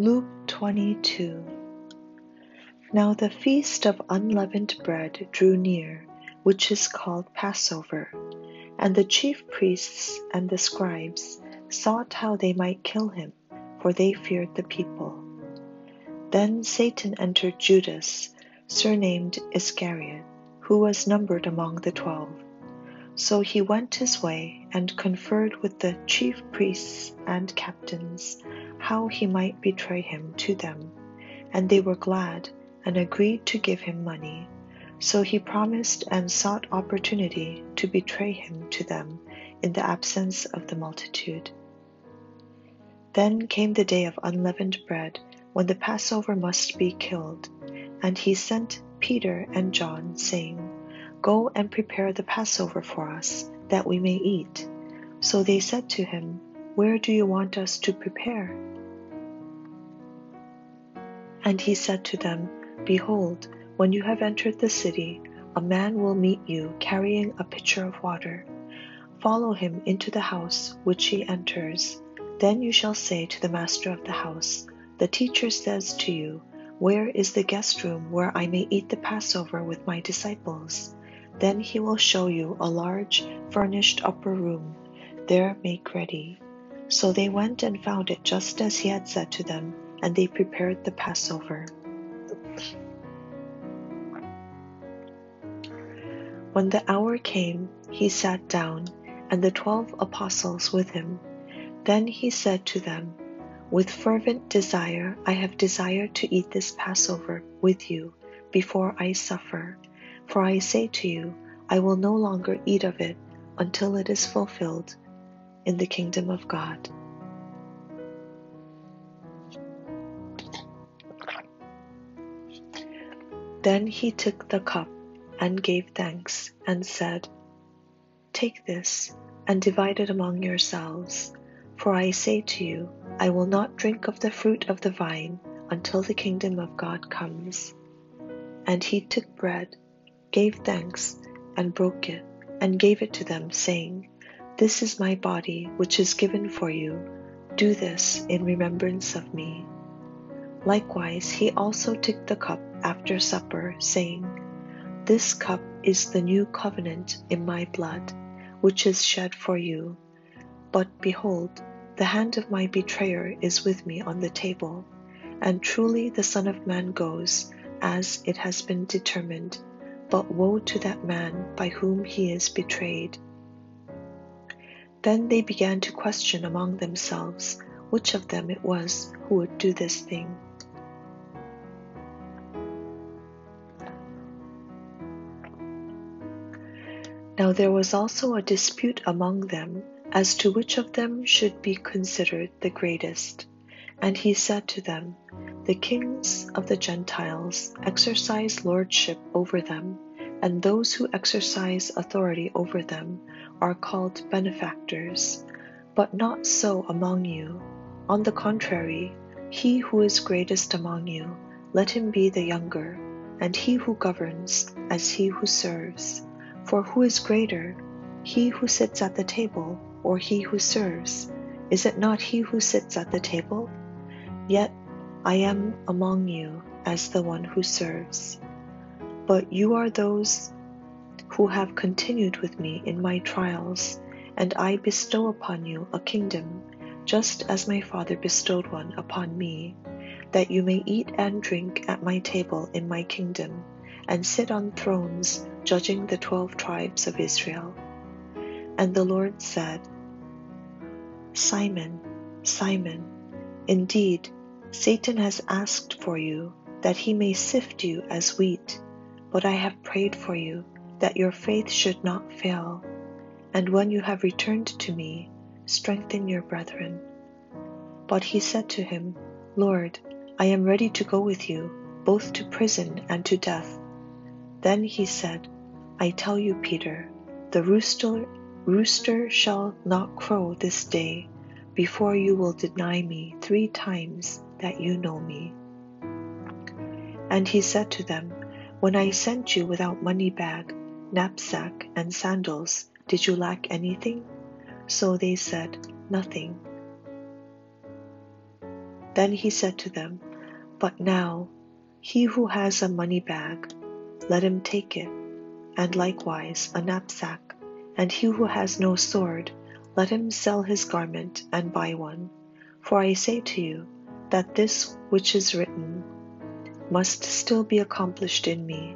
Luke 22. Now the feast of unleavened bread drew near, which is called Passover, and the chief priests and the scribes sought how they might kill him, for they feared the people. Then Satan entered Judas, surnamed Iscariot, who was numbered among the 12. So he went his way and conferred with the chief priests and captains how he might betray him to them. And they were glad and agreed to give him money. So he promised and sought opportunity to betray him to them in the absence of the multitude. Then came the day of unleavened bread, when the Passover must be killed. And he sent Peter and John, saying, Go and prepare the Passover for us, that we may eat. So they said to him, Where do you want us to prepare? And he said to them, Behold, when you have entered the city, a man will meet you carrying a pitcher of water. Follow him into the house which he enters. Then you shall say to the master of the house, The teacher says to you, Where is the guest room where I may eat the Passover with my disciples? Then he will show you a large, furnished upper room. There make ready. So they went and found it just as he had said to them, and they prepared the Passover. When the hour came, he sat down, and the 12 apostles with him. Then he said to them, With fervent desire I have desired to eat this Passover with you before I suffer. For I say to you, I will no longer eat of it until it is fulfilled in the kingdom of God. Then he took the cup and gave thanks and said, Take this and divide it among yourselves. For I say to you, I will not drink of the fruit of the vine until the kingdom of God comes. And he took bread, gave thanks, and broke it, and gave it to them, saying, This is my body, which is given for you. Do this in remembrance of me. Likewise, he also took the cup after supper, saying, This cup is the new covenant in my blood, which is shed for you. But behold, the hand of my betrayer is with me on the table. And truly the Son of Man goes, as it has been determined. But woe to that man by whom he is betrayed. Then they began to question among themselves which of them it was who would do this thing. Now there was also a dispute among them as to which of them should be considered the greatest. And he said to them, The kings of the Gentiles exercise lordship over them, and those who exercise authority over them are called benefactors. But not so among you. On the contrary, he who is greatest among you, let him be the younger, and he who governs as he who serves. For who is greater, he who sits at the table, or he who serves? Is it not he who sits at the table? Yet I am among you as the one who serves. But you are those who have continued with me in my trials, and I bestow upon you a kingdom, just as my Father bestowed one upon me, that you may eat and drink at my table in my kingdom, and sit on thrones judging the 12 tribes of Israel. And the Lord said, Simon, Simon, indeed, Satan has asked for you, that he may sift you as wheat, but I have prayed for you, that your faith should not fail. And when you have returned to me, strengthen your brethren. But he said to him, Lord, I am ready to go with you, both to prison and to death. Then he said, I tell you, Peter, the rooster shall not crow this day before you will deny me 3 times that you know me. And he said to them, When I sent you without money bag, knapsack, and sandals, did you lack anything? So they said, Nothing. Then he said to them, "But now, he who has a money bag, let him take it, and likewise a knapsack, and he who has no sword, let him sell his garment and buy one. For I say to you, that this which is written must still be accomplished in me."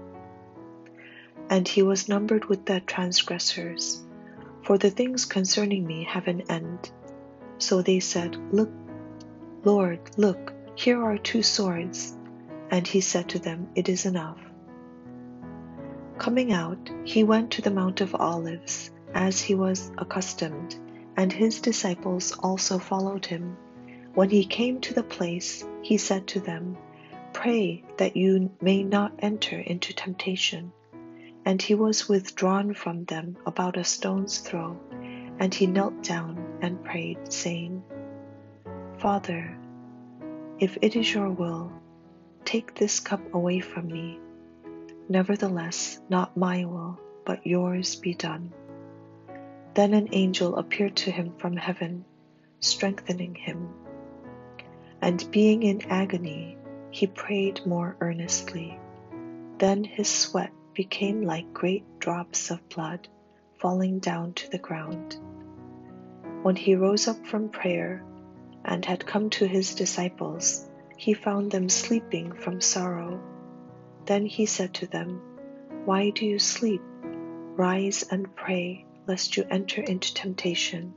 And he was numbered with the transgressors. For the things concerning me have an end. So they said, "Look, Lord, look, here are 2 swords. And he said to them, "It is enough." Coming out, he went to the Mount of Olives, as he was accustomed, and his disciples also followed him. When he came to the place, he said to them, "Pray that you may not enter into temptation." And he was withdrawn from them about a stone's throw, and he knelt down and prayed, saying, "Father, if it is your will, take this cup away from me. Nevertheless, not my will, but yours be done." Then an angel appeared to him from heaven, strengthening him. And being in agony, he prayed more earnestly. Then his sweat became like great drops of blood falling down to the ground. When he rose up from prayer and had come to his disciples, he found them sleeping from sorrow. Then he said to them, "Why do you sleep? Rise and pray, lest you enter into temptation."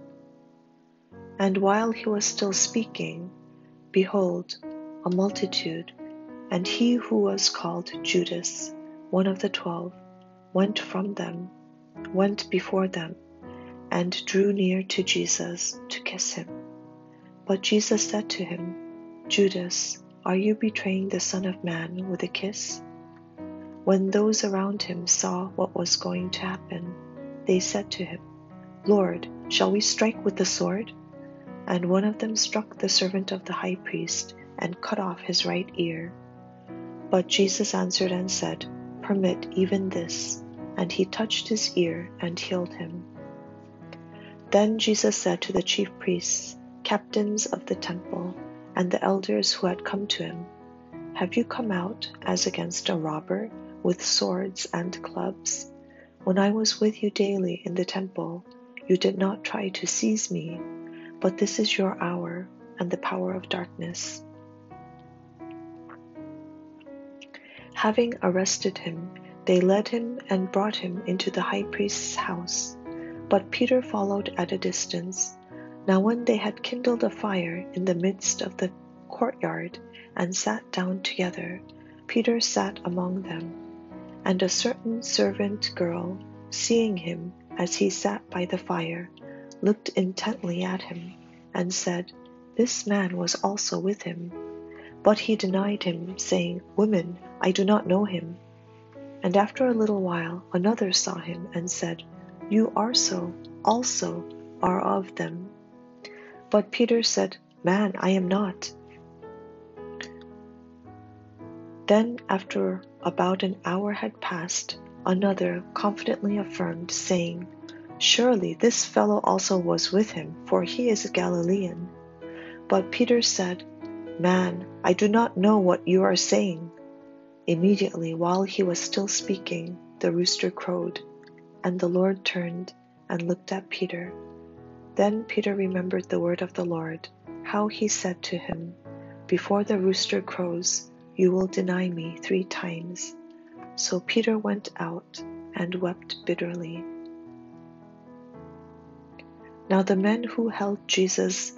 And while he was still speaking, behold, a multitude, and he who was called Judas, one of the 12, went before them, and drew near to Jesus to kiss him. But Jesus said to him, "Judas, are you betraying the Son of Man with a kiss?" When those around him saw what was going to happen, they said to him, "Lord, shall we strike with the sword?" And one of them struck the servant of the high priest and cut off his right ear. But Jesus answered and said, "Permit even this." And he touched his ear and healed him. Then Jesus said to the chief priests, captains of the temple, and the elders who had come to him, "Have you come out as against a robber with swords and clubs? When I was with you daily in the temple, you did not try to seize me, but this is your hour and the power of darkness." Having arrested him, they led him and brought him into the high priest's house. But Peter followed at a distance. Now when they had kindled a fire in the midst of the courtyard and sat down together, Peter sat among them. And a certain servant girl, seeing him as he sat by the fire, looked intently at him, and said, "This man was also with him." But he denied him, saying, "Woman, I do not know him." And after a little while another saw him and said, "You also are of them." But Peter said, "Man, I am not." Then after about an hour had passed, another confidently affirmed, saying, "Surely this fellow also was with him, for he is a Galilean." But Peter said, "Man, I do not know what you are saying." Immediately while he was still speaking, the rooster crowed, and the Lord turned and looked at Peter. Then Peter remembered the word of the Lord, how he said to him, "Before the rooster crows, you will deny me 3 times." So Peter went out and wept bitterly. Now the men who held Jesus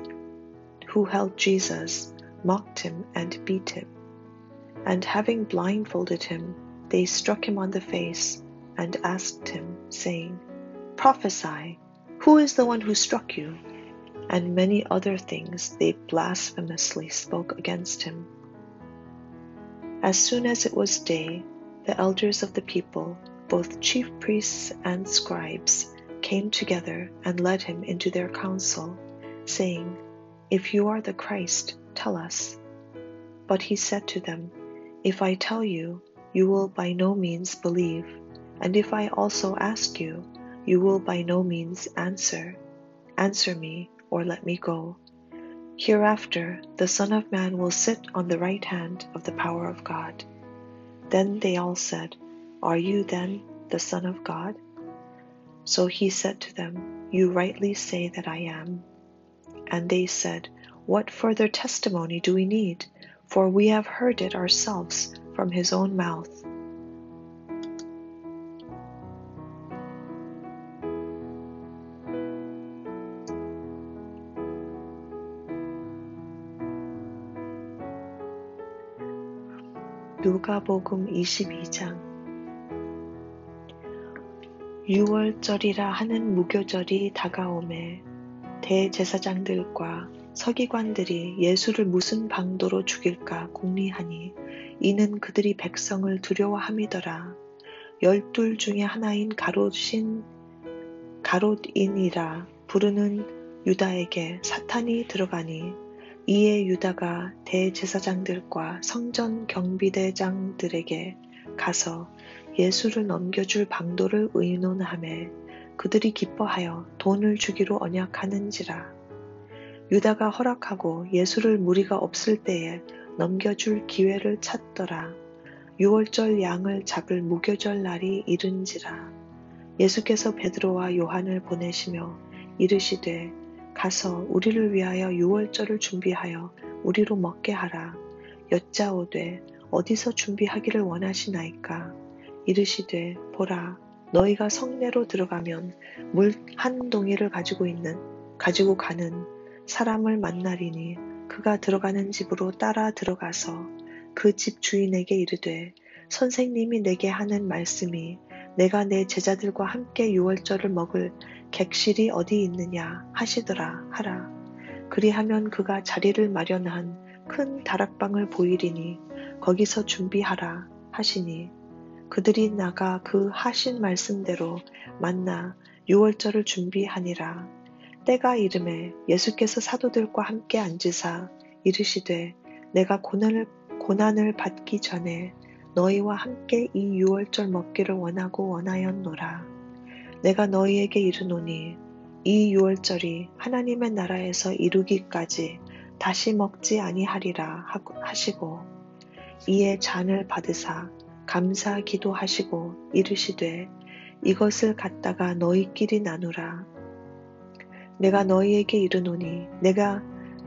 mocked him and beat him. And having blindfolded him, they struck him on the face and asked him, saying, "Prophesy, who is the one who struck you?" And many other things they blasphemously spoke against him. As soon as it was day, the elders of the people, both chief priests and scribes, came together and led him into their council, saying, "If you are the Christ, tell us." But he said to them, "If I tell you, you will by no means believe, and if I also ask you, you will by no means answer me or let me go. Hereafter the Son of Man will sit on the right hand of the power of God. Then they all said, Are you then the Son of God? So he said to them, You rightly say that I am. And they said, What further testimony do we need? For we have heard it ourselves from his own mouth. 누가복음 22장. 유월절이라 하는 무교절이 다가오매 대제사장들과 서기관들이 예수를 무슨 방도로 죽일까 궁리하니 이는 그들이 백성을 두려워함이더라. 12 중에 하나인 가롯인이라 부르는 유다에게 사탄이 들어가니 이에 유다가 대제사장들과 성전 경비대장들에게 가서 예수를 넘겨줄 방도를 의논하매 그들이 기뻐하여 돈을 주기로 언약하는지라. 유다가 허락하고 예수를 무리가 없을 때에 넘겨줄 기회를 찾더라. 유월절 양을 잡을 무교절 날이 이른지라. 예수께서 베드로와 요한을 보내시며 이르시되 가서 우리를 위하여 유월절을 준비하여 우리로 먹게 하라. 여짜오되 어디서 준비하기를 원하시나이까? 이르시되 보라 너희가 성내로 들어가면 물 한 동이를 가지고 가는 사람을 만나리니 그가 들어가는 집으로 따라 들어가서 그 집 주인에게 이르되 선생님이 내게 하는 말씀이 내가 내 제자들과 함께 유월절을 먹을 객실이 어디 있느냐 하시더라 하라. 그리하면 그가 자리를 마련한 큰 다락방을 보이리니 거기서 준비하라 하시니 그들이 나가 그 하신 말씀대로 만나 유월절을 준비하니라. 때가 이름에 예수께서 사도들과 함께 앉으사 이르시되 내가 고난을 받기 전에 너희와 함께 이 유월절 먹기를 원하였노라. 내가 너희에게 이르노니 이 유월절이 하나님의 나라에서 이루기까지 다시 먹지 아니하리라 하시고 이에 잔을 받으사 감사 기도하시고 이르시되 이것을 갖다가 너희끼리 나누라. 내가 너희에게 이르노니 내가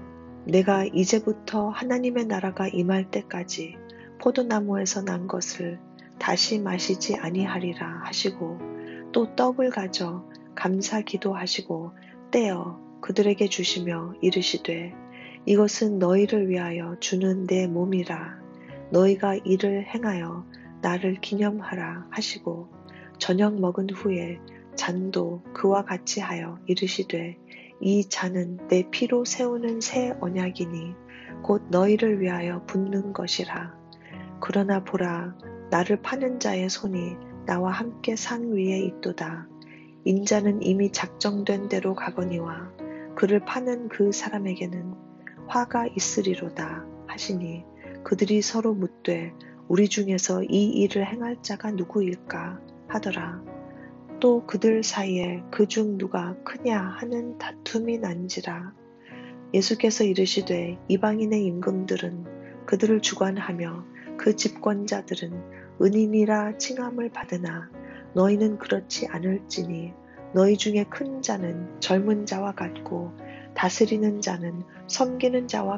이제부터 하나님의 나라가 임할 때까지 포도나무에서 난 것을 다시 마시지 아니하리라 하시고 또 떡을 가져 감사 기도하시고 떼어 그들에게 주시며 이르시되 이것은 너희를 위하여 주는 내 몸이라. 너희가 이를 행하여 나를 기념하라 하시고 저녁 먹은 후에 잔도 그와 같이 하여 이르시되 이 잔은 내 피로 세우는 새 언약이니 곧 너희를 위하여 붓는 것이라. 그러나 보라 나를 파는 자의 손이 나와 함께 상 위에 있도다. 인자는 이미 작정된 대로 가거니와 그를 파는 그 사람에게는 화가 있으리로다 하시니 그들이 서로 묻되 우리 중에서 이 일을 행할 자가 누구일까 하더라. 또 그들 사이에 그중 누가 크냐 하는 다툼이 난지라. 예수께서 이르시되 이방인의 임금들은 그들을 주관하며 그 집권자들은 은인이라 칭함을 받으나 너희는 그렇지 않을지니 너희 중에 큰 자는 젊은 자와 같고 다스리는 자는 섬기는 자와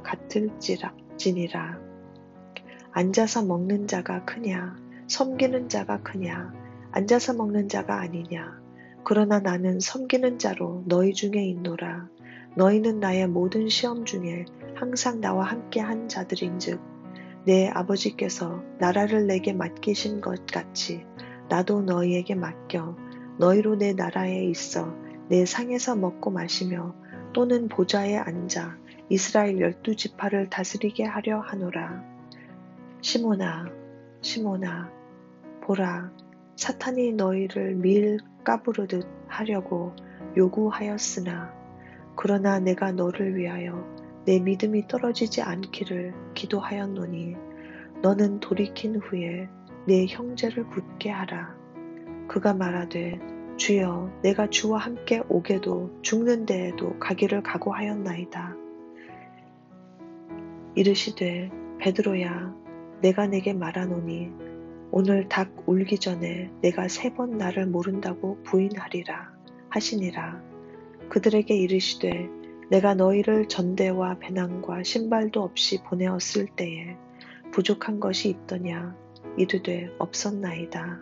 같을지니라. 앉아서 먹는 자가 크냐 섬기는 자가 크냐 앉아서 먹는 자가 아니냐. 그러나 나는 섬기는 자로 너희 중에 있노라. 너희는 나의 모든 시험 중에 항상 나와 함께 한 자들인즉 내 아버지께서 나라를 내게 맡기신 것 같이 나도 너희에게 맡겨 너희로 내 나라에 있어 내 상에서 먹고 마시며 또는 보좌에 앉아 이스라엘 12지파를 다스리게 하려 하노라. 시몬아 시몬아 보라 사탄이 너희를 밀 까부르듯 하려고 요구하였으나 그러나 내가 너를 위하여 내 믿음이 떨어지지 않기를 기도하였노니 너는 돌이킨 후에 내 형제를 굳게 하라. 그가 말하되 주여 내가 주와 함께 오게도 죽는 데에도 가기를 각오하였나이다. 이르시되 베드로야 내가 내게 말하노니 오늘 닭 울기 전에 내가 3번 나를 모른다고 부인하리라 하시니라. 그들에게 이르시되 내가 너희를 전대와 배낭과 신발도 없이 보내었을 때에 부족한 것이 있더냐? 이르되 없었나이다.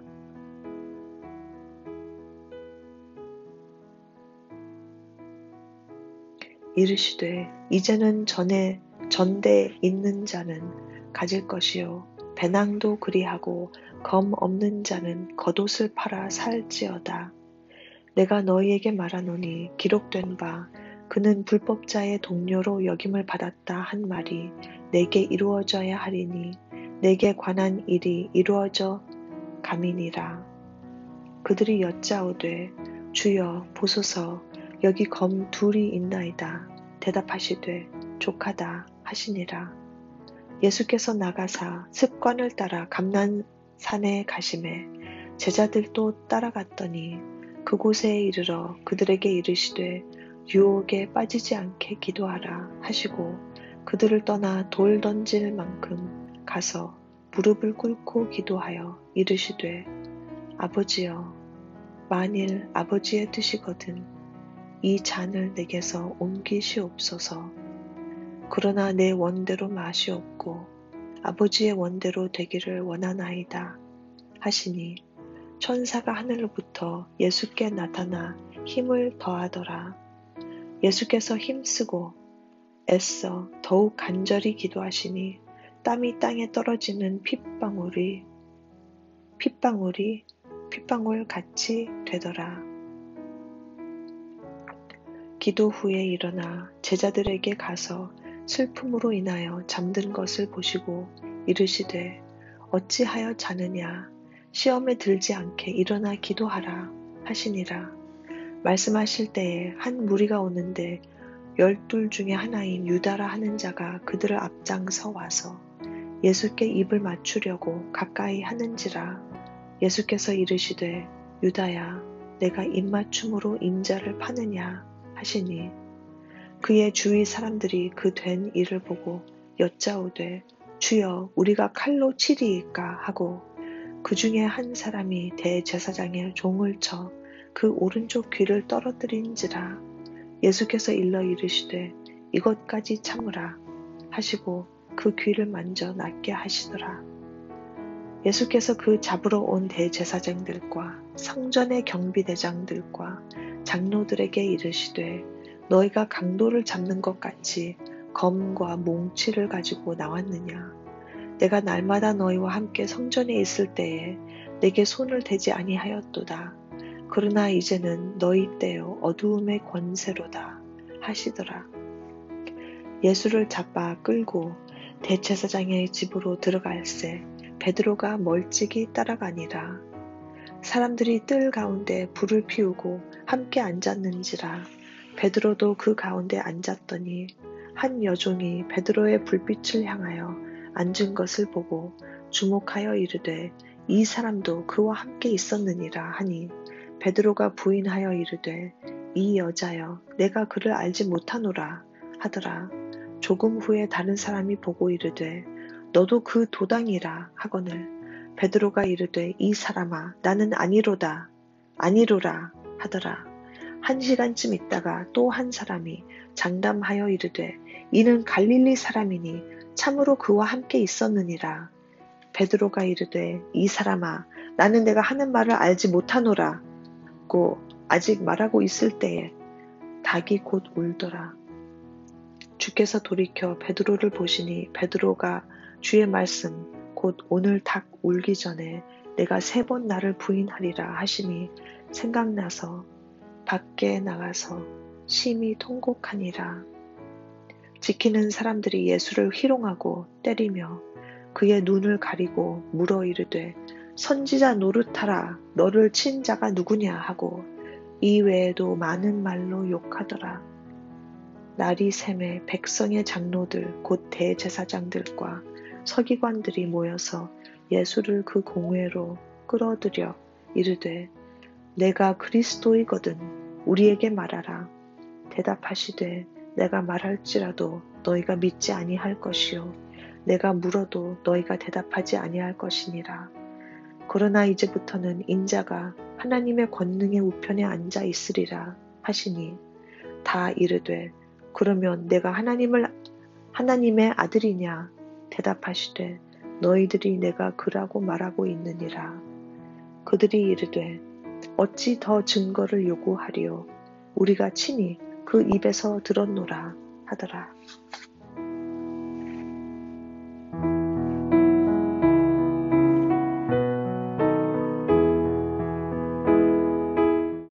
이르시되 이제는 전대에 있는 자는 가질 것이요 배낭도 그리하고 검 없는 자는 겉옷을 팔아 살지어다. 내가 너희에게 말하노니 기록된 바 그는 불법자의 동료로 여김을 받았다 한 말이 내게 이루어져야 하리니 내게 관한 일이 이루어져 감이니라. 그들이 여짜오되 주여 보소서 여기 검 2이 있나이다. 대답하시되 족하다 하시니라. 예수께서 나가사 습관을 따라 감난산에 가시매 제자들도 따라갔더니 그곳에 이르러 그들에게 이르시되 유혹에 빠지지 않게 기도하라 하시고 그들을 떠나 돌 던질 만큼 가서 무릎을 꿇고 기도하여 이르시되 아버지여 만일 아버지의 뜻이거든 이 잔을 내게서 옮기시옵소서. 그러나 내 원대로 마시옵고 아버지의 원대로 되기를 원하나이다 하시니 천사가 하늘로부터 예수께 나타나 힘을 더하더라. 예수께서 힘쓰고 애써 더욱 간절히 기도하시니 땀이 땅에 떨어지는 핏방울 같이 되더라. 기도 후에 일어나 제자들에게 가서 슬픔으로 인하여 잠든 것을 보시고 이르시되 어찌하여 자느냐 시험에 들지 않게 일어나 기도하라 하시니라. 말씀하실 때에 한 무리가 오는데 12 중에 하나인 유다라 하는 자가 그들을 앞장서 와서 예수께 입을 맞추려고 가까이 하는지라. 예수께서 이르시되 유다야 내가 입맞춤으로 인자를 파느냐 하시니 그의 주위 사람들이 그 된 일을 보고 여짜오되 주여 우리가 칼로 치리이까 하고 그 중에 한 사람이 대제사장의 종을 쳐 그 오른쪽 귀를 떨어뜨린지라. 예수께서 일러 이르시되 이것까지 참으라 하시고 그 귀를 만져 낫게 하시더라. 예수께서 그 잡으러 온 대제사장들과 성전의 경비대장들과 장로들에게 이르시되 너희가 강도를 잡는 것 같이 검과 몽치를 가지고 나왔느냐? 내가 날마다 너희와 함께 성전에 있을 때에 내게 손을 대지 아니하였도다. 그러나 이제는 너희 때요 어두움의 권세로다 하시더라. 예수를 잡아 끌고 대제사장의 집으로 들어갈새 베드로가 멀찍이 따라가니라. 사람들이 뜰 가운데 불을 피우고 함께 앉았는지라. 베드로도 그 가운데 앉았더니 한 여종이 베드로의 불빛을 향하여 앉은 것을 보고 주목하여 이르되 이 사람도 그와 함께 있었느니라 하니 베드로가 부인하여 이르되 이 여자여 내가 그를 알지 못하노라 하더라. 조금 후에 다른 사람이 보고 이르되 너도 그 도당이라 하거늘 베드로가 이르되 이 사람아 나는 아니로라 하더라. 1시간쯤 있다가 또 한 사람이 장담하여 이르되 이는 갈릴리 사람이니 참으로 그와 함께 있었느니라. 베드로가 이르되 이 사람아 나는 내가 하는 말을 알지 못하노라 고 아직 말하고 있을 때에 닭이 곧 울더라. 주께서 돌이켜 베드로를 보시니 베드로가 주의 말씀 곧 오늘 닭 울기 전에 내가 3번 나를 부인하리라 하심이 생각나서 밖에 나가서 심히 통곡하니라. 지키는 사람들이 예수를 희롱하고 때리며 그의 눈을 가리고 물어 이르되 선지자 노릇하라 너를 친 자가 누구냐 하고 이 외에도 많은 말로 욕하더라. 날이 새매 백성의 장로들 곧 대제사장들과 서기관들이 모여서 예수를 그 공회로 끌어들여 이르되 내가 그리스도이거든 우리에게 말하라. 대답하시되 내가 말할지라도 너희가 믿지 아니할 것이요 내가 물어도 너희가 대답하지 아니할 것이니라. 그러나 이제부터는 인자가 하나님의 권능의 우편에 앉아 있으리라 하시니 다 이르되 그러면 내가 하나님의 아들이냐 대답하시되 너희들이 내가 그라고 말하고 있느니라. 그들이 이르되 어찌 더 증거를 요구하리요 우리가 친히 그 입에서 들었노라 하더라.